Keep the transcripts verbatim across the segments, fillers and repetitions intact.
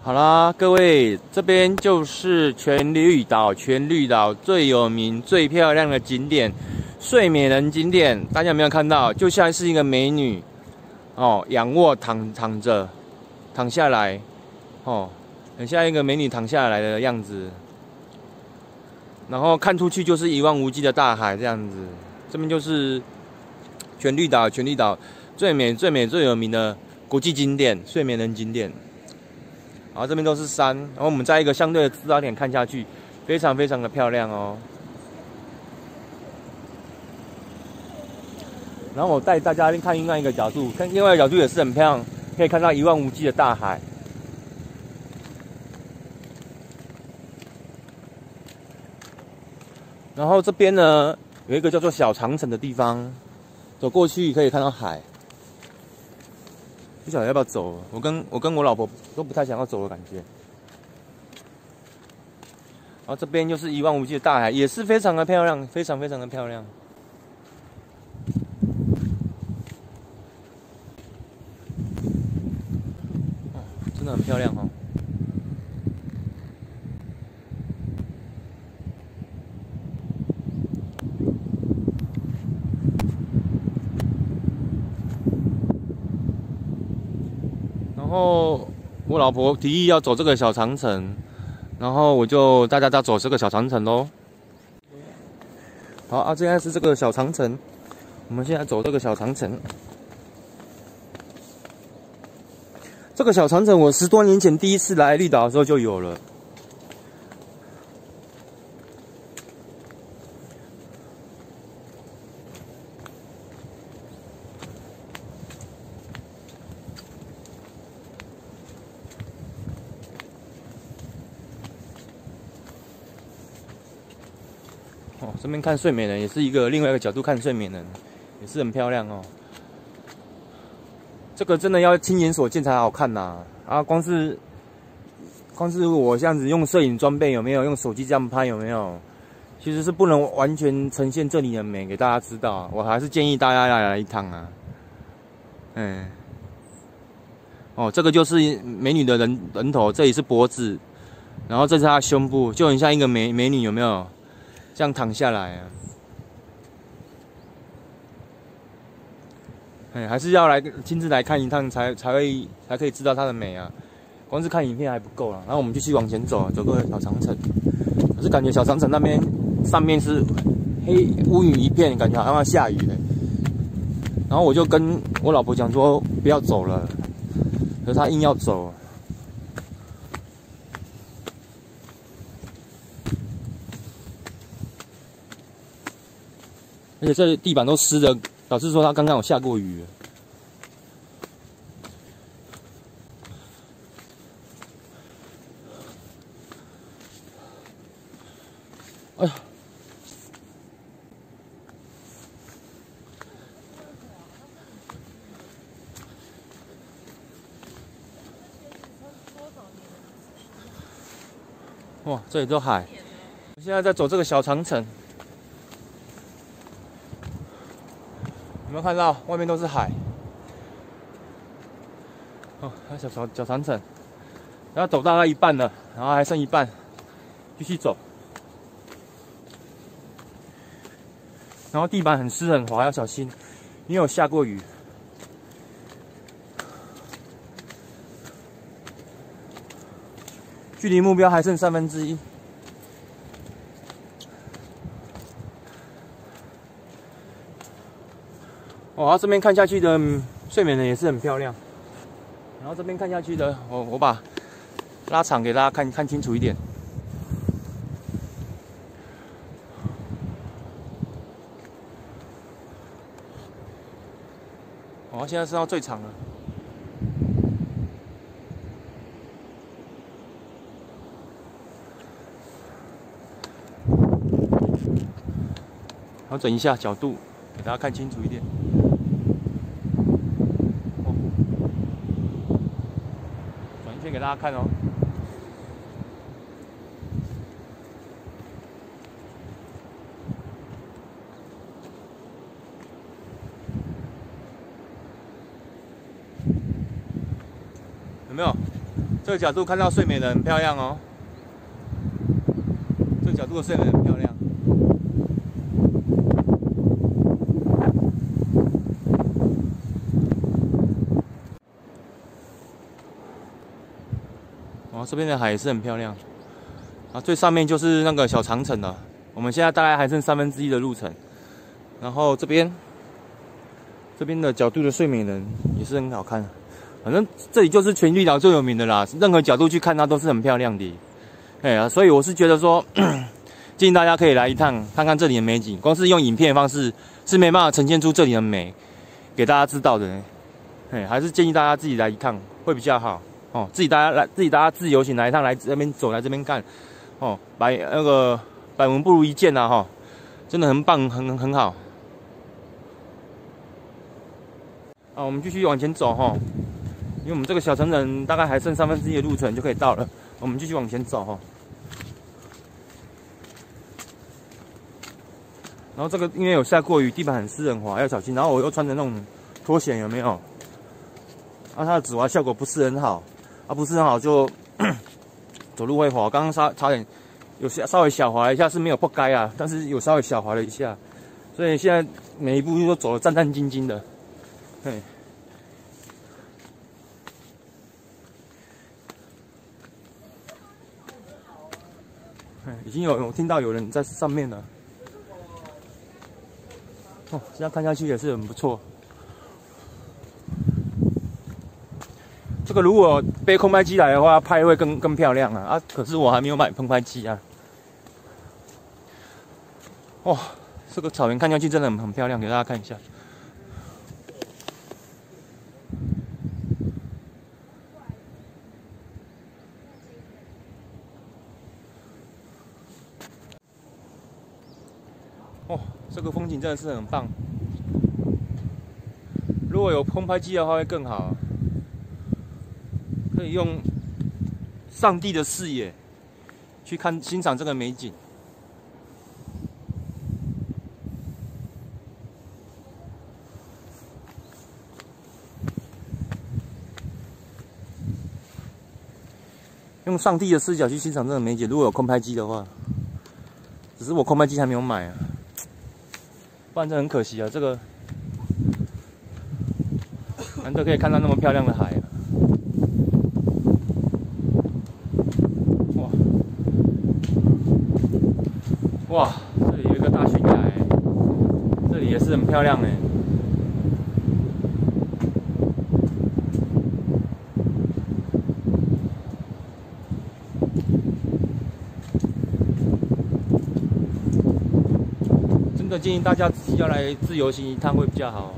好啦，各位，这边就是全绿岛，全绿岛最有名、最漂亮的景点——睡美人景点。大家有没有看到？就像是一个美女哦，仰卧躺躺着，躺下来哦，很像一个美女躺下来的样子。然后看出去就是一望无际的大海，这样子。这边就是全绿岛，全绿岛最美、最美、最有名的国际景点——睡美人景点。然后这边都是山，然后我们在一个相对的制高点看下去，非常非常的漂亮哦。然后我带大家看另外一个角度，看另外一个角度也是很漂亮，可以看到一望无际的大海。然后这边呢有一个叫做小长城的地方，走过去可以看到海。不晓得要不要走，我跟我跟我老婆都不太想要走的感觉。然后这边就是一望无际的大海，也是非常的漂亮，非常非常的漂亮。哦，真的很漂亮哦。然后我老婆提议要走这个小长城，然后我就带大家走这个小长城喽。好啊，现在是这个小长城，我们现在走这个小长城。这个小长城我十多年前第一次来绿岛的时候就有了。哦，这边看睡美人也是一个另外一个角度看睡美人，也是很漂亮哦。这个真的要亲眼所见才好看呐！啊，光是光是我这样子用摄影装备有没有？用手机这样拍有没有？其实是不能完全呈现这里的美给大家知道。我还是建议大家来来一趟啊。嗯，哦，这个就是美女的人人头，这里是脖子，然后这是她的胸部，就很像一个美美女，有没有？这样躺下来啊，哎，还是要来亲自来看一趟才才会才可以知道它的美啊。光是看影片还不够了，然后我们继续往前走，走过小长城。可是感觉小长城那边上面是黑乌云一片，感觉好像要下雨嘞。然后我就跟我老婆讲说不要走了，可是她硬要走。而且这地板都湿的，表示说它刚刚有下过雨。哎呀！哇，这里都海。我现在在走这个小长城。有没有看到外面都是海？哦，还有小小小长城，然后走大概一半了，然后还剩一半，继续走。然后地板很湿很滑，要小心，因为有下过雨。距离目标还剩三分之一。哦，这边看下去的睡美人也是很漂亮。然后这边看下去的，我我把拉长给大家看看清楚一点。哦，现在是到最长了。调整一下角度，给大家看清楚一点。哦，转一圈给大家看哦。有没有？ 这个角度看到睡美人很漂亮哦，这个角度的睡美人很漂亮。哦，这边的海也是很漂亮。啊，最上面就是那个小长城了。我们现在大概还剩三分之一的路程。然后这边，这边的角度的睡美人也是很好看。反正这里就是全绿岛最有名的啦，任何角度去看它都是很漂亮的。哎呀，所以我是觉得说，建议大家可以来一趟，看看这里的美景。光是用影片的方式是没办法呈现出这里的美给大家知道的。哎，还是建议大家自己来一趟会比较好哦。自己大家来，自己大家自由行来一趟，来这边走，来这边看哦，百那个百闻不如一见呐哈，真的很棒，很很好。啊，我们继续往前走哈。因为我们这个小城镇大概还剩三分之一的路程就可以到了，我们继续往前走哈。然后这个因为有下过雨，地板很湿很滑，要小心。然后我又穿着那种拖鞋，有没有？啊，它的止滑效果不是很好，啊，不是很好就走路会滑。刚刚差差点有稍微小滑了一下，是没有破该啊，但是有稍微小滑了一下，所以现在每一步都走得战战兢兢的，嘿。已经有有听到有人在上面了，哦，这样看下去也是很不错。这个如果背空拍机来的话，拍会更更漂亮啊！啊，可是我还没有买空拍机啊。哇，这个草原看下去真的很很漂亮，给大家看一下。哦，这个风景真的是很棒。如果有空拍机的话会更好，可以用上帝的视野去看欣赏这个美景。用上帝的视角去欣赏这个美景，如果有空拍机的话，只是我空拍机还没有买啊。不然这很可惜啊，这个难得可以看到那么漂亮的海啊！哇哇，这里有一个大悬崖，这里也是很漂亮哎。真的建议大家自己要来自由行一趟会比较好。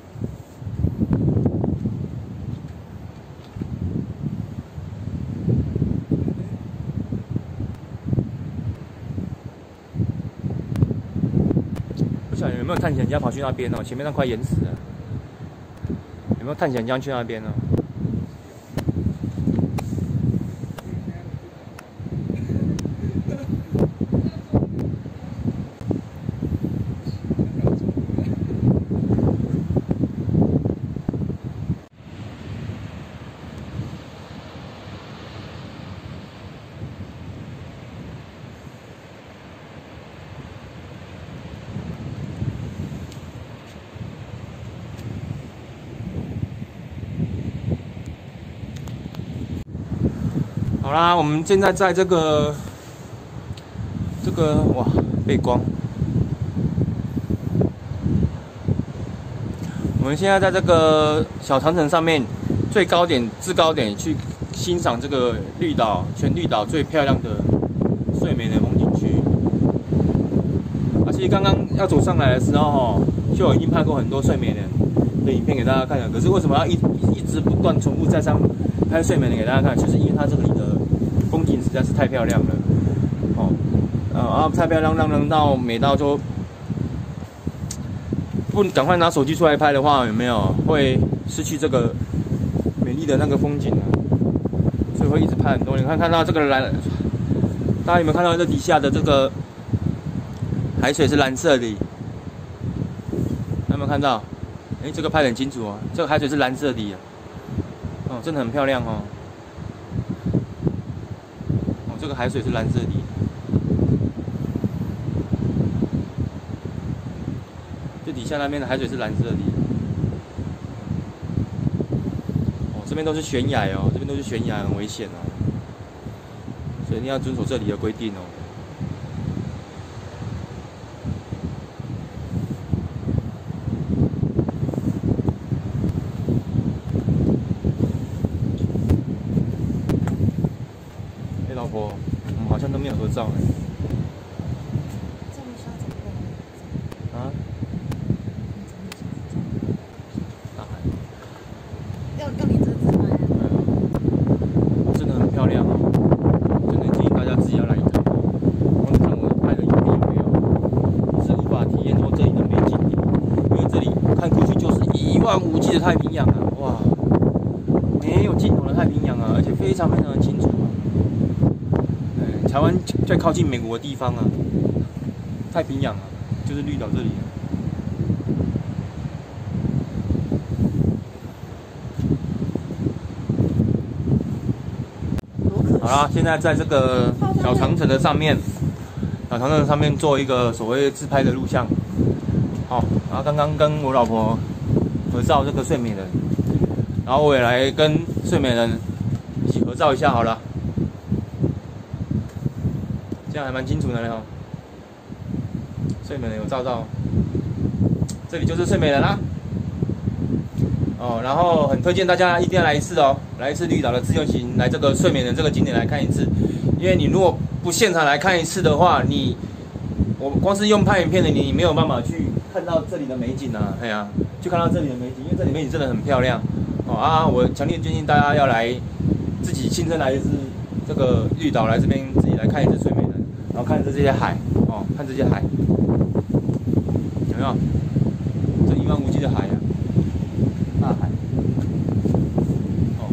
不晓得有没有探险家跑去那边哦？前面那块岩石啊，有没有探险家去那边呢？好啦，我们现在在这个这个哇背光，我们现在在这个小长城上面最高点制高点去欣赏这个绿岛全绿岛最漂亮的睡美人风景区。啊，其实刚刚要走上来的时候哦，就已经拍过很多睡美人的影片给大家看了。可是为什么要一一直不断重复在上拍睡美人给大家看？就是因为它这里的风景实在是太漂亮了，哦，呃啊，太漂亮，让人到美到就不赶快拿手机出来拍的话，有没有会失去这个美丽的那个风景啊？所以会一直拍很多。你看看到这个蓝，大家有没有看到这底下的这个海水是蓝色的？有没有看到？哎、欸，这个拍得很清楚哦，这个海水是蓝色的，哦，真的很漂亮哦。 这个海水是蓝色的。这底下那边的海水是蓝色的。哦，这边都是悬崖哦，这边都是悬崖，很危险哦。所以一定要遵守这里的规定哦。哎，老婆，我们好像都没有合照哎。啊？大海。 要要你这自拍。 真的很漂亮哦。 大家自己要来一趟，光看我拍的影片有没有？你是无法体验到这里的美景的，因为这里看过去就是一望无际的太平洋啊！哇，没有尽头的太平洋啊，而且非常非常的清楚啊。哎，台湾最靠近美国的地方啊，太平洋啊，就是绿岛这里啊。 好啦，现在在这个小长城的上面，小长城上面做一个所谓自拍的录像。好，然后刚刚跟我老婆合照这个睡美人，然后我也来跟睡美人一起合照一下好了，这样还蛮清楚的呢。睡美人有照到，这里就是睡美人啦。哦，然后很推荐大家一定要来一次哦，来一次绿岛的自由行，来这个睡美人这个景点来看一次。因为你如果不现场来看一次的话，你我光是用拍影片的你，你没有办法去看到这里的美景啊，哎呀、啊，去看到这里的美景，因为这里美景真的很漂亮哦啊！我强烈建议大家要来自己亲身来一次这个绿岛，来这边自己来看一次睡美人，然后看着这些海哦，看这些海，有没有？这一望无际的海啊！ 大海，哦，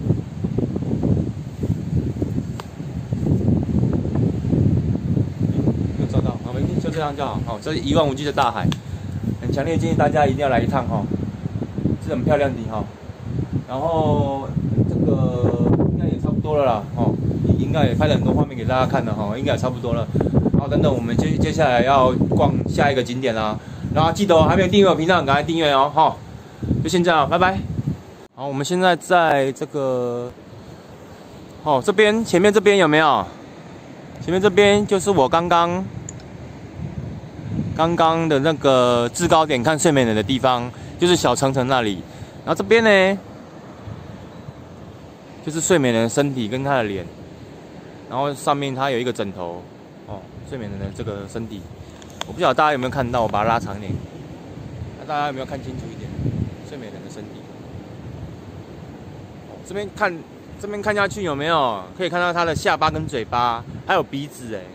没有照到，好，没关系，就这样就好。好，这是一望无际的大海，很强烈建议大家一定要来一趟哈，是很漂亮的哈。然后这个应该也差不多了啦，哦，应该也拍了很多画面给大家看了哈，应该也差不多了。好，等等，我们接接下来要逛下一个景点啦，然后记得哦，还没有订阅我频道，赶快订阅哦，哈。 就先这样，拜拜。好，我们现在在这个，哦，这边前面这边有没有？前面这边就是我刚刚刚刚的那个制高点看睡美人的地方，就是小长城那里。然后这边呢，就是睡美人的身体跟她的脸，然后上面它有一个枕头，哦，睡美人的这个身体，我不晓得大家有没有看到，我把它拉长一点，那大家有没有看清楚一点？ 睡美人的身体，哦，这边看，这边看下去有没有可以看到她的下巴跟嘴巴，还有鼻子哎。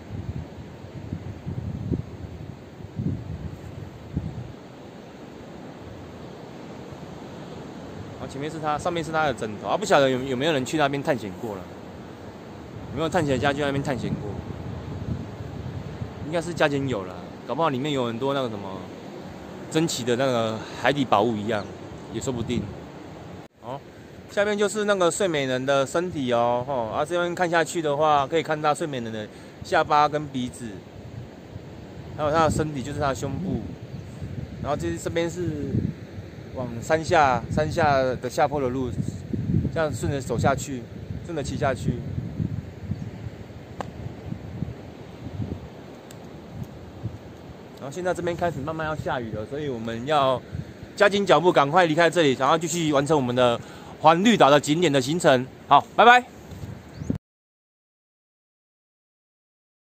然后前面是她，上面是她的枕头啊，不晓得有有没有人去那边探险过了？有没有探险家去那边探险过？应该是加减有了，搞不好里面有很多那个什么珍奇的那个海底宝物一样。 也说不定。哦，下面就是那个睡美人的身体哦，吼，啊这边看下去的话，可以看到睡美人的下巴跟鼻子，还有她的身体，就是她的胸部。然后这这边是往山下山下的下坡的路，这样顺着走下去，顺着骑下去。然后现在这边开始慢慢要下雨了，所以我们要 加紧脚步，赶快离开这里，然后继续完成我们的环绿岛的景点的行程。好，拜拜。